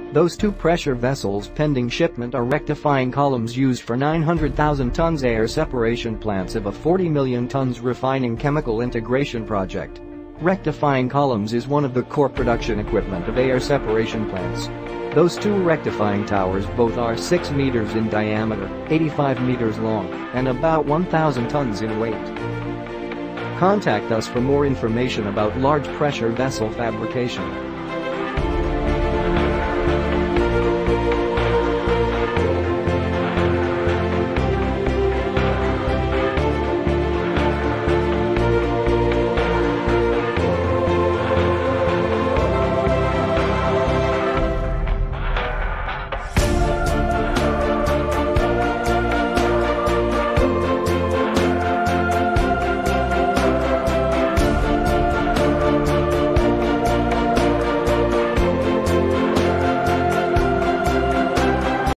Those two pressure vessels pending shipment are rectifying columns used for 900,000 tons air separation plants of a 40 million tons refining chemical integration project. Rectifying columns is one of the core production equipment of air separation plants. Those two rectifying towers both are 6 meters in diameter, 85 meters long, and about 1,000 tons in weight. Contact us for more information about large pressure vessel fabrication.